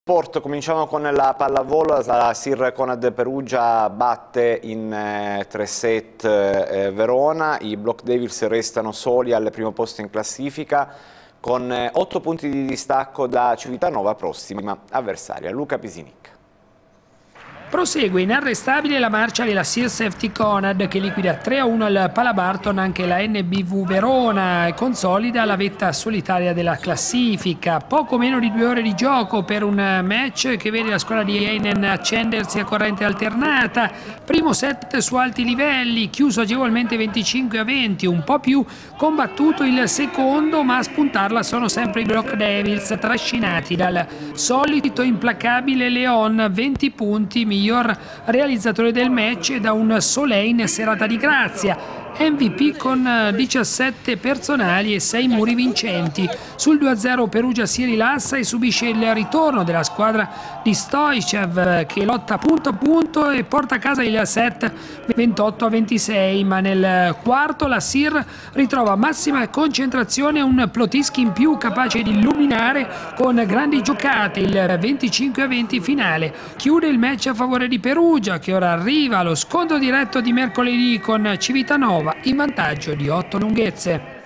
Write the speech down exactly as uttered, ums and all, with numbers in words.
Sport, cominciamo con la pallavolo. La Sir Conad Perugia batte in eh, tre set eh, Verona. I Block Devils restano soli al primo posto in classifica con eh, otto punti di distacco da Civitanova, prossima avversaria. Luca Pisinic. Prosegue inarrestabile la marcia della Sir Safety Conad, che liquida tre a uno al Palabarton anche la N B V Verona e consolida la vetta solitaria della classifica. Poco meno di due ore di gioco per un match che vede la squadra di Heinen accendersi a corrente alternata. Primo set su alti livelli, chiuso agevolmente venticinque a venti, un po' più combattuto il secondo, ma a spuntarla sono sempre i Block Devils, trascinati dal solito implacabile Leon, venti punti, miglior realizzatore del match, da un Soleil in serata di grazia. M V P con diciassette personali e sei muri vincenti. Sul due a zero Perugia si rilassa e subisce il ritorno della squadra di Stoichev, che lotta punto a punto e porta a casa il set ventotto a ventisei, ma nel quarto la Sir ritrova massima concentrazione e un Plotiski in più capace di illuminare con grandi giocate il venticinque a venti finale. Chiude il match a favore di Perugia, che ora arriva allo scontro diretto di mercoledì con Civitanova in vantaggio di otto lunghezze.